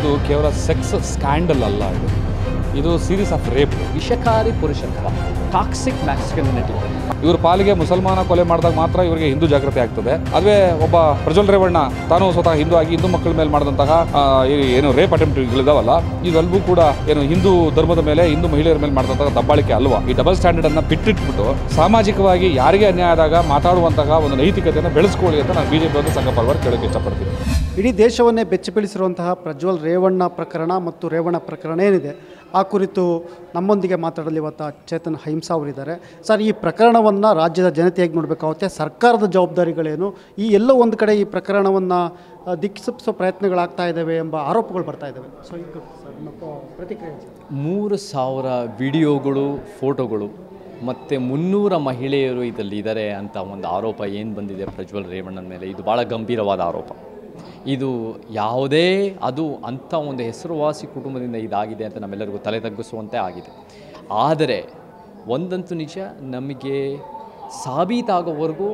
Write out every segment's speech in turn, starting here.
ಇದು ಕೇವಲ sex scandal ಅಲ್ಲ, ಇದು ಸೀರೀಸ್ ಆಫ್ ರೇಪ್. ವಿಷಕಾರಿ ಪುರುಷತ್ವ, ಟಾಕ್ಸಿಕ್ ಮ್ಯಾಸ್ಕ್ಯುಲಿನಿಟಿ. ಇವ್ರ ಪಾಲಿಗೆ ಮುಸಲ್ಮಾನ ಕೊಲೆ ಮಾಡಿದಾಗ ಮಾತ್ರ ಇವರಿಗೆ ಹಿಂದೂ ಜಾಗೃತಿ ಆಗ್ತದೆ. ಅದುವೇ ಒಬ್ಬ ಪ್ರಜ್ವಲ್ ರೇವಣ್ಣ ತಾನು ಸ್ವತಃ ಹಿಂದೂ ಆಗಿ ಹಿಂದೂ ಮಕ್ಕಳ ಮೇಲೆ ಮಾಡಿದಂತಹ ಏನು ರೇಪ್ ಅಟೆಂಪ್ಟ್ಗಳಿದಾವಲ್ಲ, ಇದೆಲ್ಲವೂ ಕೂಡ ಏನು ಹಿಂದೂ ಧರ್ಮದ ಮೇಲೆ, ಹಿಂದೂ ಮಹಿಳೆಯರ ಮೇಲೆ ಮಾಡಿದಂತಹ ದಬ್ಬಾಳಿಕೆ ಅಲ್ವಾ? ಈ ಡಬಲ್ ಸ್ಟ್ಯಾಂಡರ್ಡ್ ಅನ್ನ ಬಿಟ್ಟಿಟ್ಬಿಟ್ಟು ಸಾಮಾಜಿಕವಾಗಿ ಯಾರಿಗೆ ಅನ್ಯಾಯ ಆದಾಗ ಮಾತಾಡುವಂತಹ ಒಂದು ನೈತಿಕತೆಯನ್ನು ಬೆಳೆಸ್ಕೊಳ್ಳಿ ಅಂತ ನಾನು ಬಿಜೆಪಿ ಒಂದು ಸಂಘ ಪರವಾಗಿ ಕೇಳೋಕೆ ಇಷ್ಟಪಡ್ತೀನಿ. ಇಡೀ ದೇಶವನ್ನೇ ಬೆಚ್ಚಬೀಳಿಸಿರುವಂತಹ ಪ್ರಜ್ವಲ್ ರೇವಣ್ಣ ಪ್ರಕರಣ ಮತ್ತು ರೇವಣ್ಣ ಪ್ರಕರಣ ಏನಿದೆ ಆ ಕುರಿತು ನಮ್ಮೊಂದಿಗೆ ಮಾತಾಡಲು ಇವತ್ತು ಚೇತನ್ ಅಹಿಂಸಾ ಅವರಿದ್ದಾರೆ. ಸರ್, ಈ ಪ್ರಕರಣವನ್ನು ರಾಜ್ಯದ ಜನತೆ ಹೇಗೆ ನೋಡಬೇಕಾಗುತ್ತೆ, ಸರ್ಕಾರದ ಜವಾಬ್ದಾರಿಗಳೇನು, ಈ ಎಲ್ಲೋ ಒಂದು ಕಡೆ ಈ ಪ್ರಕರಣವನ್ನು ದಿಕ್ಕಿಸೋ ಪ್ರಯತ್ನಗಳಾಗ್ತಾ ಇದ್ದಾವೆ ಎಂಬ ಆರೋಪಗಳು ಬರ್ತಾ ಇದ್ದಾವೆ. ಸೊ ಈಗ ಸರ್ ಪ್ರತಿಕ್ರಿಯೆ. 3,000 ವಿಡಿಯೋಗಳು, ಫೋಟೋಗಳು ಮತ್ತು 300 ಮಹಿಳೆಯರು ಇದರಲ್ಲಿ ಇದ್ದಾರೆ ಅಂತ ಒಂದು ಆರೋಪ ಏನು ಬಂದಿದೆ ಪ್ರಜ್ವಲ್ ರೇವಣ್ಣನ ಮೇಲೆ, ಇದು ಭಾಳ ಗಂಭೀರವಾದ ಆರೋಪ. ಇದು ಯಾವುದೇ ಅದು ಅಂಥ ಒಂದು ಹೆಸರುವಾಸಿ ಕುಟುಂಬದಿಂದ ಇದಾಗಿದೆ ಅಂತ ನಮ್ಮೆಲ್ಲರಿಗೂ ತಲೆ ತಗ್ಗಿಸುವಂತೆ ಆಗಿದೆ. ಆದರೆ ಒಂದಂತೂ ನಿಜ, ನಮಗೆ ಸಾಬೀತಾಗೋವರೆಗೂ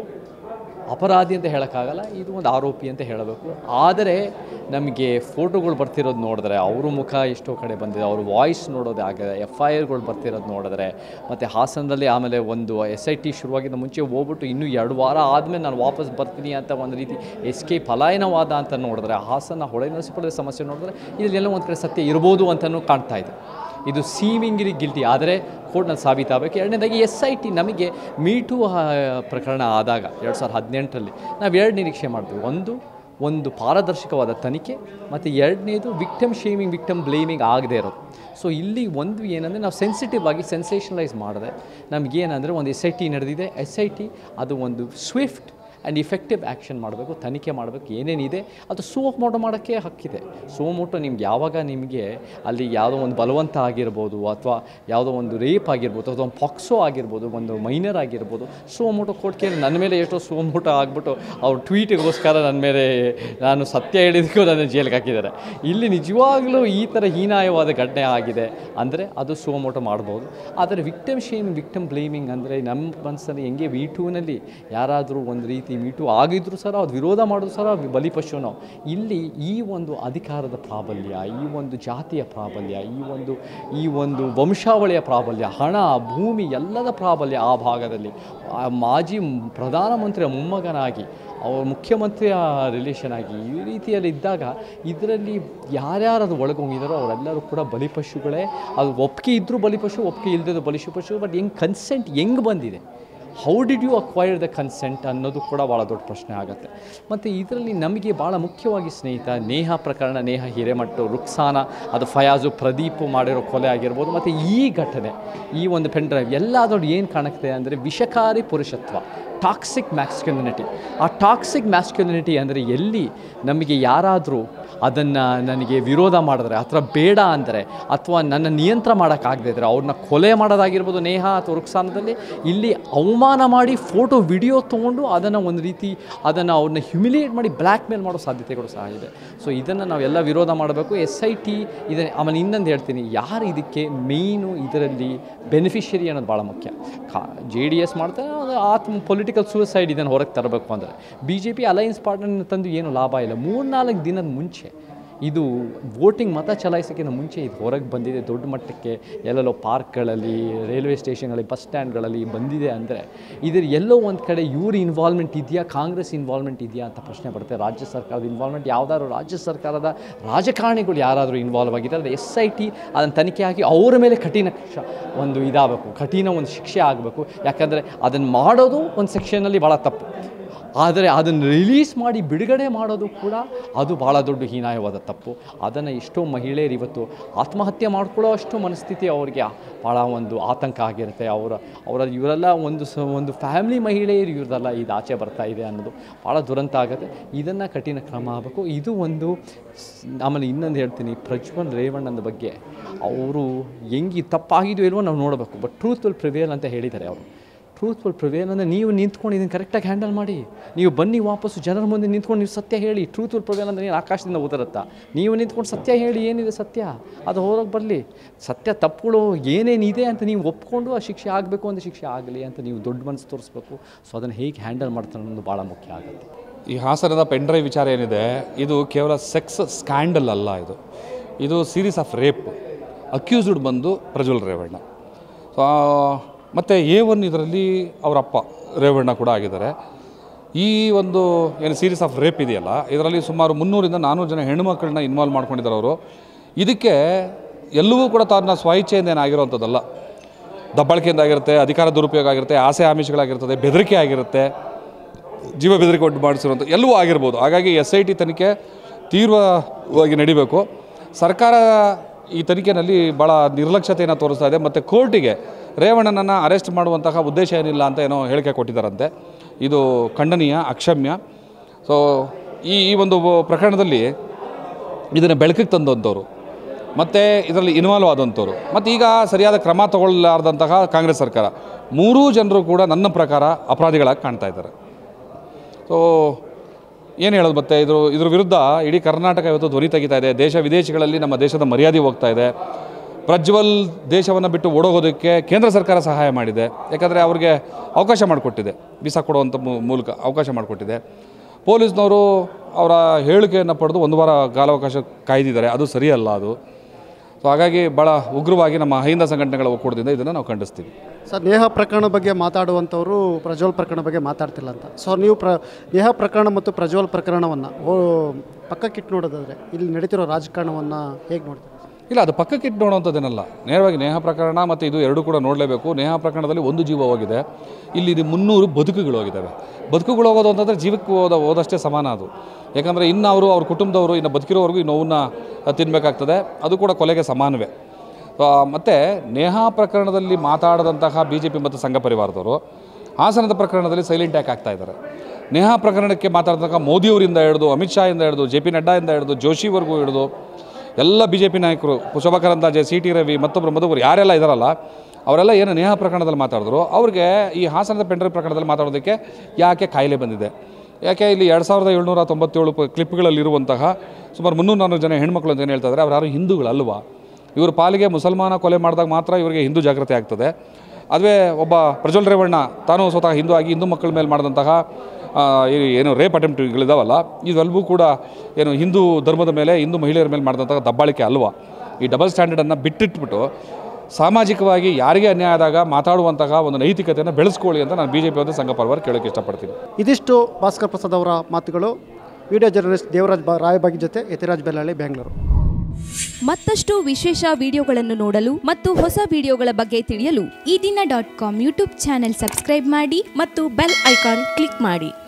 ಅಪರಾಧಿ ಅಂತ ಹೇಳೋಕ್ಕಾಗಲ್ಲ, ಇದು ಒಂದು ಆರೋಪಿ ಅಂತ ಹೇಳಬೇಕು. ಆದರೆ ನಮಗೆ ಫೋಟೋಗಳು ಬರ್ತಿರೋದು ನೋಡಿದ್ರೆ, ಅವ್ರ ಮುಖ ಎಷ್ಟೋ ಕಡೆ ಬಂದಿದೆ, ಅವ್ರ ವಾಯ್ಸ್ ನೋಡೋದೇ ಆಗಿದೆ, FIRಗಳು ಬರ್ತಿರೋದು ನೋಡಿದ್ರೆ, ಮತ್ತು ಹಾಸನದಲ್ಲಿ ಆಮೇಲೆ ಒಂದು SIT ಶುರುವಾಗಿದ್ದ ಮುಂಚೆ ಹೋಗ್ಬಿಟ್ಟು ಇನ್ನೂ 2 ವಾರ ಆದಮೇಲೆ ನಾನು ವಾಪಸ್ ಬರ್ತೀನಿ ಅಂತ ಒಂದು ರೀತಿ ಎಸ್ಕೇಪ್ ಪಲಾಯನವಾದ ಅಂತ ನೋಡಿದ್ರೆ, ಹಾಸನ ಹೊಳೆನರಸೀಪುರದ ಸಮಸ್ಯೆ ನೋಡಿದ್ರೆ ಇದರಲ್ಲೆಲ್ಲ ಒಂದು ಕಡೆ ಸತ್ಯ ಇರ್ಬೋದು ಅಂತಲೂ ಕಾಣ್ತಾ ಇದೆ. ಇದು ಸೀವಿಂಗ್ಲಿ ಗಿಲ್ಟಿ, ಆದರೆ ಕೋರ್ಟ್ನಲ್ಲಿ ಸಾಬೀತಾಗಬೇಕು. ಎರಡನೇದಾಗಿ SIT ನಮಗೆ ಮೀಟು ಪ್ರಕರಣ ಆದಾಗ 2018ರಲ್ಲಿ ನಾವು 2 ನಿರೀಕ್ಷೆ ಮಾಡ್ತೀವಿ. ಒಂದು ಪಾರದರ್ಶಕವಾದ ತನಿಖೆ, ಮತ್ತು ಎರಡನೇದು ವಿಕ್ಟಮ್ ಶೇಮಿಂಗ್, ವಿಕ್ಟಮ್ ಬ್ಲೇಮಿಂಗ್ ಆಗದೆ ಇರೋದು. ಸೊ ಇಲ್ಲಿ ಒಂದು ಏನಂದರೆ, ನಾವು ಸೆನ್ಸಿಟಿವ್ ಆಗಿ ಸೆನ್ಸೇಷನಲೈಸ್ ಮಾಡಿದೆ. ನಮಗೇನಂದರೆ ಒಂದು SIT ನಡೆದಿದೆ, SIT ಅದು ಒಂದು ಸ್ವಿಫ್ಟ್ ಆ್ಯಂಡ್ ಇಫೆಕ್ಟಿವ್ ಆ್ಯಕ್ಷನ್ ಮಾಡಬೇಕು, ತನಿಖೆ ಮಾಡಬೇಕು, ಏನೇನಿದೆ ಅದು ಮೋಟೋ ಮಾಡೋಕ್ಕೆ ಹಕ್ಕಿದೆ. ಮೋಟೋ ನಿಮ್ಗೆ ಯಾವಾಗ ನಿಮಗೆ ಅಲ್ಲಿ ಯಾವುದೋ ಒಂದು ಬಲವಂತ ಆಗಿರ್ಬೋದು, ಅಥವಾ ಯಾವುದೋ ಒಂದು ರೇಪ್ ಆಗಿರ್ಬೋದು, ಅಥವಾ ಒಂದು ಪಾಕ್ಸೋ ಆಗಿರ್ಬೋದು, ಒಂದು ಮೈನರ್ ಆಗಿರ್ಬೋದು, ಮೋಟೋ ಕೋರ್ಟ್ ಕೇಳಿ ನನ್ನ ಮೇಲೆ ಎಷ್ಟೋ ಮೋಟೋ ಆಗಿಬಿಟ್ಟು ಅವ್ರ ಟ್ವೀಟಿಗೋಸ್ಕರ ನನ್ನ ಮೇಲೆ ನಾನು ಸತ್ಯ ಹೇಳಿದಕ್ಕೂ ನನ್ನ ಜೈಲಿಗೆ ಹಾಕಿದ್ದಾರೆ. ಇಲ್ಲಿ ನಿಜವಾಗ್ಲೂ ಈ ಥರ ಹೀನಾಯವಾದ ಘಟನೆ ಆಗಿದೆ ಅಂದರೆ ಅದು ಮೋಟೋ ಮಾಡ್ಬೋದು. ಆದರೆ ವಿಕ್ಟಮ್ ಶೇಮಿಂಗ್, ವಿಕ್ಟಮ್ ಬ್ಲೇಮಿಂಗ್ ಅಂದರೆ ನಮ್ಮ ಮನಸ್ಸಲ್ಲಿ ಹೆಂಗೆ V2ನಲ್ಲಿ ಯಾರಾದರೂ ಒಂದು ರೀತಿ ಮೀಟು ಆಗಿದ್ರು ಸರ ಅದು ವಿರೋಧ ಮಾಡೋದು ಸರ ಬಲಿಪಶು ನಾವು. ಇಲ್ಲಿ ಈ ಒಂದು ಅಧಿಕಾರದ ಪ್ರಾಬಲ್ಯ, ಈ ಒಂದು ಜಾತಿಯ ಪ್ರಾಬಲ್ಯ, ಈ ಒಂದು ವಂಶಾವಳಿಯ ಪ್ರಾಬಲ್ಯ, ಹಣ, ಭೂಮಿ ಎಲ್ಲದ ಪ್ರಾಬಲ್ಯ ಆ ಭಾಗದಲ್ಲಿ ಮಾಜಿ ಪ್ರಧಾನಮಂತ್ರಿಯ ಮೊಮ್ಮಗನಾಗಿ, ಅವ್ರ ಮುಖ್ಯಮಂತ್ರಿಯ ರಿಲೇಷನ್ ಆಗಿ ಈ ರೀತಿಯಲ್ಲಿ ಇದ್ದಾಗ ಇದರಲ್ಲಿ ಯಾರ್ಯಾರದು ಒಳಗೋಗಿದ್ದಾರೋ ಅವರೆಲ್ಲರೂ ಕೂಡ ಬಲಿಪಶುಗಳೇ. ಅದು ಒಪ್ಪಿಗೆ ಇದ್ದರೂ ಬಲಿಪಶು, ಒಪ್ಪಿಗೆ ಇಲ್ಲದಿದ್ದು ಬಲಿಪಶು. ಬಟ್ ಕನ್ಸೆಂಟ್ ಹೆಂಗೆ ಬಂದಿದೆ, how did you acquire the consent ಅನ್ನೋದು ಕೂಡ ಭಾಳ ದೊಡ್ಡ ಪ್ರಶ್ನೆ ಆಗುತ್ತೆ. ಮತ್ತು ಇದರಲ್ಲಿ ನಮಗೆ ಭಾಳ ಮುಖ್ಯವಾಗಿ ಸ್ನೇಹಿತ ನೇಹಾ ಪ್ರಕರಣ, ನೇಹಾ ಹಿರೇಮಠ, ರುಕ್ಸಾನಾ, ಅದು ಫಯಾಜು, ಪ್ರದೀಪ್ ಮಾಡಿರೋ ಕೊಲೆ ಆಗಿರ್ಬೋದು, ಮತ್ತು ಈ ಘಟನೆ, ಈ ಒಂದು ಪೆನ್ ಡ್ರೈವ್ ಎಲ್ಲದರಲ್ಲೂ ಏನು ಕಾಣುತ್ತೆ ಅಂದರೆ ವಿಷಕಾರಿ ಪುರುಷತ್ವ, ಟಾಕ್ಸಿಕ್ ಮ್ಯಾಸ್ಕ್ಯುಲಿನಿಟಿ. ಆ ಟಾಕ್ಸಿಕ್ ಮ್ಯಾಸ್ಕ್ಯುಲಿನಿಟಿ ಅಂದರೆ ಎಲ್ಲಿ ನಮಗೆ ಯಾರಾದರೂ ಅದನ್ನು ನನಗೆ ವಿರೋಧ ಮಾಡಿದ್ರೆ, ಅಥವಾ ಬೇಡ ಅಂದರೆ, ಅಥವಾ ನನ್ನ ನಿಯಂತ್ರಣ ಮಾಡೋಕ್ಕಾಗದೇ ಇದ್ದರೆ ಅವ್ರನ್ನ ಕೊಲೆ ಮಾಡೋದಾಗಿರ್ಬೋದು ನೇಹಾ ಅಥವಾ ರುಕ್ಸಾನದಲ್ಲಿ, ಇಲ್ಲಿ ಅವಮಾನ ಮಾಡಿ ಫೋಟೋ ವಿಡಿಯೋ ತೊಗೊಂಡು ಅದನ್ನು ಒಂದು ರೀತಿ ಅವ್ರನ್ನ ಹ್ಯುಮಿಲಿಯೇಟ್ ಮಾಡಿ ಬ್ಲ್ಯಾಕ್ ಮೇಲ್ ಮಾಡೋ ಸಾಧ್ಯತೆಗಳು ಸಹ ಇದೆ. ಸೊ ಇದನ್ನು ನಾವೆಲ್ಲ ವಿರೋಧ ಮಾಡಬೇಕು. SIT ಇದನ್ನು ಆಮೇಲೆ ಇನ್ನೊಂದು ಹೇಳ್ತೀನಿ, ಯಾರು ಇದಕ್ಕೆ ಮೇಯ್ನು ಇದರಲ್ಲಿ ಬೆನಿಫಿಷರಿ ಅನ್ನೋದು ಭಾಳ ಮುಖ್ಯ. JDS ಮಾಡ್ತಾರೆ, ಪೊಲಿಟಿಕಲ್ ಸೂಸೈಡ್ ಇದನ್ನು ಹೊರಗೆ ತರಬೇಕು ಅಂದರೆ BJP ಅಲೈನ್ಸ್ ಪಾರ್ಟ್ನರ್ನ ತಂದು ಏನು ಲಾಭ ಇಲ್ಲ. 3-4 ದಿನದ ಮುಂಚೆ ಇದು ವೋಟಿಂಗ್ ಮತ ಚಲಾಯಿಸೋಕ್ಕಿಂತ ಮುಂಚೆ ಇದು ಹೊರಗೆ ಬಂದಿದೆ ದೊಡ್ಡ ಮಟ್ಟಕ್ಕೆ, ಎಲ್ಲೆಲ್ಲೋ ಪಾರ್ಕ್ಗಳಲ್ಲಿ, ರೈಲ್ವೆ ಸ್ಟೇಷನ್ಗಳಲ್ಲಿ, ಬಸ್ ಸ್ಟ್ಯಾಂಡ್ಗಳಲ್ಲಿ ಬಂದಿದೆ ಅಂದರೆ ಇದ್ರ ಎಲ್ಲೋ ಒಂದು ಕಡೆ ಇವ್ರ ಇನ್ವಾಲ್ವ್ಮೆಂಟ್ ಇದೆಯಾ, ಕಾಂಗ್ರೆಸ್ ಇನ್ವಾಲ್ವ್ಮೆಂಟ್ ಇದೆಯಾ ಅಂತ ಪ್ರಶ್ನೆ ಬರುತ್ತೆ. ರಾಜ್ಯ ಸರ್ಕಾರದ ಇನ್ವಾಲ್ವ್ಮೆಂಟ್, ಯಾವುದಾದ್ರು ರಾಜ್ಯ ಸರ್ಕಾರದ ರಾಜಕಾರಣಿಗಳು ಯಾರಾದರೂ ಇನ್ವಾಲ್ವ್ ಆಗಿದ್ದಾರೆ, ಅದು SIT ಅದನ್ನು ತನಿಖೆ ಆಗಿ ಅವರ ಮೇಲೆ ಕಠಿಣ ಒಂದು ಇದಾಗಬೇಕು, ಕಠಿಣ ಒಂದು ಶಿಕ್ಷೆ ಆಗಬೇಕು. ಯಾಕಂದರೆ ಅದನ್ನು ಮಾಡೋದು ಒಂದು ಸೆಕ್ಷನಲ್ಲಿ ಭಾಳ ತಪ್ಪು, ಆದರೆ ಅದನ್ನು ರಿಲೀಸ್ ಮಾಡಿ ಬಿಡುಗಡೆ ಮಾಡೋದು ಕೂಡ ಅದು ಭಾಳ ದೊಡ್ಡ ಹೀನಾಯವಾದ ತಪ್ಪು. ಅದನ್ನು ಎಷ್ಟೋ ಮಹಿಳೆಯರು ಇವತ್ತು ಆತ್ಮಹತ್ಯೆ ಮಾಡ್ಕೊಳ್ಳೋ ಅಷ್ಟು ಮನಸ್ಥಿತಿ ಅವ್ರಿಗೆ ಭಾಳ ಒಂದು ಆತಂಕ ಆಗಿರುತ್ತೆ. ಇವರೆಲ್ಲ ಒಂದು ಫ್ಯಾಮಿಲಿ ಮಹಿಳೆಯರು ಇವ್ರದೆಲ್ಲ ಇದು ಆಚೆ ಬರ್ತಾ ಇದೆ ಅನ್ನೋದು ಭಾಳ ದುರಂತ ಆಗುತ್ತೆ. ಇದನ್ನು ಕಠಿಣ ಕ್ರಮ ಆಗಬೇಕು. ಇದು ಒಂದು. ಆಮೇಲೆ ಇನ್ನೊಂದು ಹೇಳ್ತೀನಿ, ಪ್ರಜ್ವಲ್ ರೇವಣ್ಣನ ಬಗ್ಗೆ ಅವರು ಹೆಂಗೆ ತಪ್ಪಾಗಿದೆಯೋ ಇಲ್ವೋ ನಾವು ನೋಡಬೇಕು. ಬಟ್ ಟ್ರೂತ್ ವಿಲ್ ಪ್ರಿವೇಲ್ ಅಂತ ಹೇಳಿದ್ದಾರೆ ಅವರು. ಟ್ರೂತ್ ವಿಲ್ ಪ್ರಿವೇಲ್ ಅಂದರೆ ನೀವು ನಿಂತ್ಕೊಂಡು ಇದನ್ನು ಕರೆಕ್ಟಾಗಿ ಹ್ಯಾಂಡಲ್ ಮಾಡಿ, ನೀವು ಬನ್ನಿ ವಾಪಸ್ಸು ಜನರ ಮುಂದೆ ನಿಂತ್ಕೊಂಡು ನೀವು ಸತ್ಯ ಹೇಳಿ. ಟ್ರೂತ್ ವಿಲ್ ಪ್ರಿವೇಲ್ ಅಂದರೆ ಏನು ಆಕಾಶದಿಂದ ಉದರುತ್ತಾ? ನೀವು ನಿಂತ್ಕೊಂಡು ಸತ್ಯ ಹೇಳಿ, ಏನಿದೆ ಸತ್ಯ ಅದು ಹೊರಗೆ ಬರಲಿ. ಸತ್ಯ ತಪ್ಪುಗಳು ಏನೇನಿದೆ ಅಂತ ನೀವು ಒಪ್ಕೊಂಡು ಆ ಶಿಕ್ಷೆ ಆಗಬೇಕು ಅಂತ ಶಿಕ್ಷೆ ಆಗಲಿ ಅಂತ ನೀವು ದೊಡ್ಡ ಮನಸ್ಸು ತೋರಿಸ್ಬೇಕು. ಸೊ ಅದನ್ನು ಹೇಗೆ ಹ್ಯಾಂಡಲ್ ಮಾಡ್ತಾರೆ ಅನ್ನೋದು ಭಾಳ ಮುಖ್ಯ ಆಗುತ್ತೆ. ಈ ಹಾಸನದ ಪೆನ್ ಡ್ರೈವ್ ವಿಚಾರ ಏನಿದೆ, ಇದು ಕೇವಲ ಸೆಕ್ಸ್ ಸ್ಕ್ಯಾಂಡಲ್ ಅಲ್ಲ, ಇದು ಸೀರೀಸ್ ಆಫ್ ರೇಪ್. ಅಕ್ಯೂಸ್ಡ್ ಬಂದು ಪ್ರಜ್ವಲ್ ರೇವಣ್ಣ. ಮತ್ತು A1 ಇದರಲ್ಲಿ ಅವರಪ್ಪ ರೇವಣ್ಣ ಕೂಡ ಆಗಿದ್ದಾರೆ. ಈ ಒಂದು ಏನು ಸೀರೀಸ್ ಆಫ್ ರೇಪ್ ಇದೆಯಲ್ಲ, ಇದರಲ್ಲಿ ಸುಮಾರು 300 ರಿಂದ 400 ಜನ ಹೆಣ್ಣುಮಕ್ಕಳನ್ನ ಇನ್ವಾಲ್ವ್ ಮಾಡ್ಕೊಂಡಿದ್ದಾರೆ ಅವರು. ಇದಕ್ಕೆ ಎಲ್ಲವೂ ಕೂಡ ತನ್ನ ಸ್ವಇಚ್ಛೆಯಿಂದ ಏನಾಗಿರೋವಂಥದ್ದಲ್ಲ. ದಬ್ಬಾಳಿಕೆಯಿಂದ ಆಗಿರುತ್ತೆ, ಅಧಿಕಾರ ದುರುಪಯೋಗ ಆಗಿರುತ್ತೆ, ಆಸೆ ಆಮಿಷಗಳಾಗಿರ್ತದೆ, ಬೆದರಿಕೆ ಆಗಿರುತ್ತೆ, ಜೀವ ಬೆದರಿಕೆ ಒಟ್ಟು ಮಾಡಿಸಿರುವಂಥ ಎಲ್ಲವೂ ಆಗಿರ್ಬೋದು. ಹಾಗಾಗಿ SIT ತನಿಖೆ ತೀವ್ರವಾಗಿ ನಡಿಬೇಕು. ಸರ್ಕಾರ ಈ ತನಿಖೆಯಲ್ಲಿ ಭಾಳ ನಿರ್ಲಕ್ಷ್ಯತೆಯನ್ನು ತೋರಿಸ್ತಾ ಇದೆ ಮತ್ತು ಕೋರ್ಟಿಗೆ ರೇವಣ್ಣನನ್ನು ಅರೆಸ್ಟ್ ಮಾಡುವಂತಹ ಉದ್ದೇಶ ಏನಿಲ್ಲ ಅಂತ ಏನೋ ಹೇಳಿಕೆ ಕೊಟ್ಟಿದ್ದಾರಂತೆ. ಇದು ಖಂಡನೀಯ, ಅಕ್ಷಮ್ಯ. ಸೊ ಈ ಒಂದು ಪ್ರಕರಣದಲ್ಲಿ ಇದನ್ನು ಬೆಳಕಿಗೆ ತಂದಂಥವ್ರು ಮತ್ತು ಇದರಲ್ಲಿ ಇನ್ವಾಲ್ವ್ ಆದಂಥವ್ರು ಮತ್ತು ಈಗ ಸರಿಯಾದ ಕ್ರಮ ತಗೊಳ್ಳಲಾರ್ದಂತಹ ಕಾಂಗ್ರೆಸ್ ಸರ್ಕಾರ, ಮೂರೂ ಜನರು ಕೂಡ ನನ್ನ ಪ್ರಕಾರ ಅಪರಾಧಿಗಳಾಗಿ ಕಾಣ್ತಾ ಇದ್ದಾರೆ. ಸೊ ಏನು ಹೇಳೋದು, ಮತ್ತು ಇದ್ರ ವಿರುದ್ಧ ಇಡೀ ಕರ್ನಾಟಕ ಇವತ್ತು ಧ್ವನಿ ತೆಗಿತಾ ಇದೆ. ದೇಶ ವಿದೇಶಗಳಲ್ಲಿ ನಮ್ಮ ದೇಶದ ಮರ್ಯಾದೆ ಹೋಗ್ತಾ ಇದೆ. ಪ್ರಜ್ವಲ್ ದೇಶವನ್ನು ಬಿಟ್ಟು ಓಡೋಗೋದಕ್ಕೆ ಕೇಂದ್ರ ಸರ್ಕಾರ ಸಹಾಯ ಮಾಡಿದೆ. ಯಾಕಂದರೆ ಅವ್ರಿಗೆ ಅವಕಾಶ ಮಾಡಿಕೊಟ್ಟಿದೆ, ವೀಸಾ ಕೊಡುವಂಥ ಮೂಲಕ ಅವಕಾಶ ಮಾಡಿಕೊಟ್ಟಿದೆ. ಪೊಲೀಸ್ನವರು ಅವರ ಹೇಳಿಕೆಯನ್ನು ಪಡೆದು 1 ವಾರ ಕಾಲಾವಕಾಶ ಕಾಯ್ದಿದ್ದಾರೆ. ಅದು ಸರಿಯಲ್ಲ ಅದು. ಸೊ ಹಾಗಾಗಿ ಭಾಳ ಉಗ್ರವಾಗಿ ನಮ್ಮ ಅಹಿಂದ ಸಂಘಟನೆಗಳ ಒಕ್ಕೂಟದಿಂದ ಇದನ್ನು ನಾವು ಖಂಡಿಸ್ತೀವಿ. ಸರ್, ನೇಹಾ ಪ್ರಕರಣ ಬಗ್ಗೆ ಮಾತಾಡುವಂಥವರು ಪ್ರಜ್ವಲ್ ಪ್ರಕರಣ ಬಗ್ಗೆ ಮಾತಾಡ್ತಿಲ್ಲ ಅಂತ. ಸೊ ನೀವು ನೇಹಾ ಪ್ರಕರಣ ಮತ್ತು ಪ್ರಜ್ವಲ್ ಪ್ರಕರಣವನ್ನು ಪಕ್ಕಕ್ಕಿಟ್ಟು ನೋಡೋದಾದರೆ ಇಲ್ಲಿ ನಡೀತಿರೋ ರಾಜಕಾರಣವನ್ನು ಹೇಗೆ ನೋಡ್ತೀವಿ? ಇಲ್ಲ, ಅದು ಪಕ್ಕಕ್ಕಿಟ್ಟು ನೋಡೋವಂಥದ್ದೇನಲ್ಲ. ನೇರವಾಗಿ ನೇಹಾ ಪ್ರಕರಣ ಮತ್ತು ಇದು ಎರಡೂ ಕೂಡ ನೋಡಲೇಬೇಕು. ನೇಹಾ ಪ್ರಕರಣದಲ್ಲಿ 1 ಜೀವ ಹೋಗಿದೆ, ಇಲ್ಲಿ 300 ಬದುಕುಗಳು ಹೋಗಿದ್ದಾವೆ. ಬದುಕುಗಳು ಹೋಗೋದು ಅಂತಂದರೆ ಜೀವಕ್ಕೆ ಹೋದಷ್ಟೇ ಸಮಾನ ಅದು. ಯಾಕಂದರೆ ಇನ್ನು ಅವ್ರ ಕುಟುಂಬದವರು ಇನ್ನು ಬದುಕಿರೋವರೆಗೂ ಈ ನೋವನ್ನು ತಿನ್ನಬೇಕಾಗ್ತದೆ. ಅದು ಕೂಡ ಕೊಲೆಗೆ ಸಮಾನವೇ. ಮತ್ತು ನೇಹಾ ಪ್ರಕರಣದಲ್ಲಿ ಮಾತಾಡದಂತಹ BJP ಮತ್ತು ಸಂಘ ಪರಿವಾರದವರು ಹಾಸನದ ಪ್ರಕರಣದಲ್ಲಿ ಸೈಲೆಂಟ್ ಯಾಕೆ ಆಗ್ತಾ ಇದ್ದಾರೆ? ನೇಹಾ ಪ್ರಕರಣಕ್ಕೆ ಮಾತಾಡಿದಾಗ ಮೋದಿಯವರಿಂದ ಹಿಡಿದು, ಅಮಿತ್ ಶಾ ಇಂದ ಹಿಡಿದು, JP ನಡ್ಡಾಯಿಂದ ಹಿಡಿದು, ಜೋಶಿವರೆಗೂ ಹಿಡಿದು ಎಲ್ಲ BJP ನಾಯಕರು, ಶೋಭಾ ಕರಂದ್ಲಾಜೆ, CT ರವಿ, ಮತ್ತೊಬ್ಬರು ಮಧುವರು ಯಾರೆಲ್ಲ ಇದ್ದಾರಲ್ಲ, ಅವರೆಲ್ಲ ಏನು ನೇಹಾ ಪ್ರಕರಣದಲ್ಲಿ ಮಾತಾಡಿದ್ರು, ಅವ್ರಿಗೆ ಈ ಹಾಸನದ ಪೆಂಡ್ರೈವ್ ಪ್ರಕರಣದಲ್ಲಿ ಮಾತಾಡೋದಕ್ಕೆ ಯಾಕೆ ಕಾಯಿಲೆ ಬಂದಿದೆ? ಯಾಕೆ ಇಲ್ಲಿ 2797 ಕ್ಲಿಪ್ಗಳಲ್ಲಿರುವಂತಹ ಸುಮಾರು 300-400 ಜನ ಹೆಣ್ಮಕ್ಳು ಅಂತ ಏನು ಹೇಳ್ತಾ ಇದ್ದಾರೆ, ಅವ್ರು ಯಾರು ಹಿಂದೂಗಳಲ್ವಾ? ಇವ್ರ ಪಾಲಿಗೆ ಮುಸಲ್ಮಾನ ಕೊಲೆ ಮಾಡಿದಾಗ ಮಾತ್ರ ಇವರಿಗೆ ಹಿಂದೂ ಜಾಗೃತಿ ಆಗ್ತದೆ. ಅದುವೇ ಒಬ್ಬ ಪ್ರಜ್ವಲ್ ರೇವಣ್ಣ ತಾನು ಸ್ವತಃ ಹಿಂದೂ ಆಗಿ ಹಿಂದೂ ಮಕ್ಕಳ ಮೇಲೆ ಮಾಡಿದಂತಹ ಏನು ರೇಪ್ ಅಟೆಂಪ್ಟ್ಗಳಿದಾವಲ್ಲ, ಇವೆಲ್ಲವೂ ಕೂಡ ಏನು ಹಿಂದೂ ಧರ್ಮದ ಮೇಲೆ, ಹಿಂದೂ ಮಹಿಳೆಯರ ಮೇಲೆ ಮಾಡಿದಂತಹ ದಬ್ಬಾಳಿಕೆ ಅಲ್ವಾ? ಈ ಡಬಲ್ ಸ್ಟ್ಯಾಂಡರ್ಡನ್ನು ಬಿಟ್ಟಿಟ್ಬಿಟ್ಟು ಸಾಮಾಜಿಕವಾಗಿ ಯಾರಿಗೆ ಅನ್ಯಾಯ ಆದಾಗ ಮಾತಾಡುವಂತಹ ಒಂದು ನೈತಿಕತೆಯನ್ನು ಬೆಳೆಸ್ಕೊಳ್ಳಿ ಅಂತ ನಾನು BJP ಅವರ ಸಂಘ ಪರವಾಗಿ ಕೇಳೋಕ್ಕೆ ಇಷ್ಟಪಡ್ತೀನಿ. ಇದಿಷ್ಟು ಭಾಸ್ಕರ್ ಪ್ರಸಾದ್ ಅವರ ಮಾತುಗಳು. ವಿಡಿಯೋ ಜರ್ನಲಿಸ್ಟ್ ದೇವರಾಜ್ ರಾಯಬಾಗಿ ಜೊತೆ ಯತಿರಾಜ್ ಬೆಳ್ಳಾಳಿ, ಬೆಂಗಳೂರು. ಮತ್ತಷ್ಟು ವಿಶೇಷ ವಿಡಿಯೋಗಳನ್ನು ನೋಡಲು ಮತ್ತು ಹೊಸ ವಿಡಿಯೋಗಳ ಬಗ್ಗೆ ತಿಳಿಯಲು ಈ ದಿನ .com ಯೂಟ್ಯೂಬ್ ಚಾನೆಲ್ ಸಬ್ಸ್ಕ್ರೈಬ್ ಮಾಡಿ ಮತ್ತು ಬೆಲ್ ಐಕಾನ್ ಕ್ಲಿಕ್ ಮಾಡಿ.